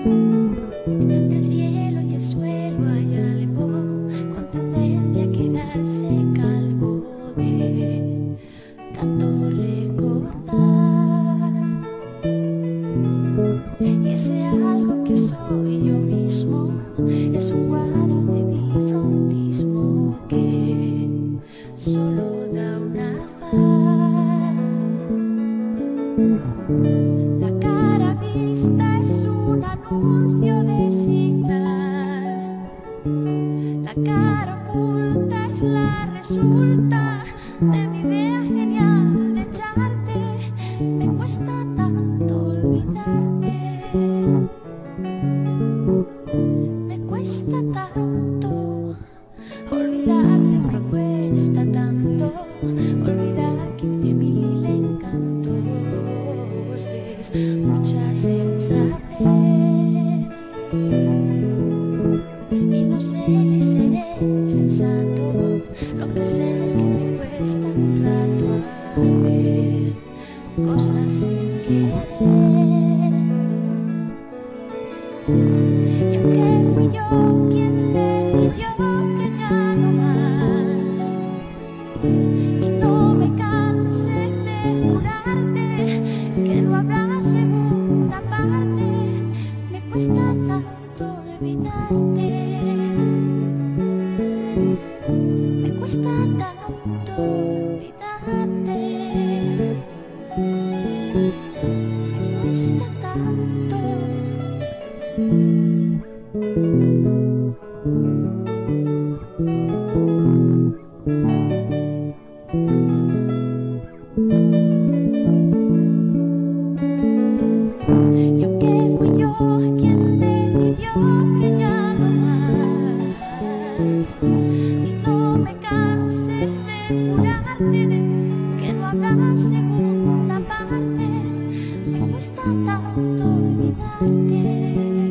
Entre el cielo y el suelo hay algo con tendencia a quedarse calvo de tanto recordar. Y ese algo que soy yo mismo es un cuadro de bifrontismo que solo da una faz. La cara vista es un anuncio de señal. La cara oculta es la resulta de mi idea genial de echarte. Me cuesta tanto olvidarte. Me cuesta tanto olvidarte. Me cuesta tanto olvidar 15.000 encantos. Es mucha sensatez. Y no sé si seré sensato. Lo que sé es que me cuesta un rato hacer cosas sin querer. Y aunque fui yo quien decidió que ya no más, y no me cansé de jurarte que no habrá segunda parte, me cuesta tanto olvidarte. Me cuesta tanto olvidarte. Me cuesta tanto. Y aunque fui yo quien decidió que ya no más, y no me cansé de jurarte que no habrá segunda parte, me cuesta tanto olvidarte.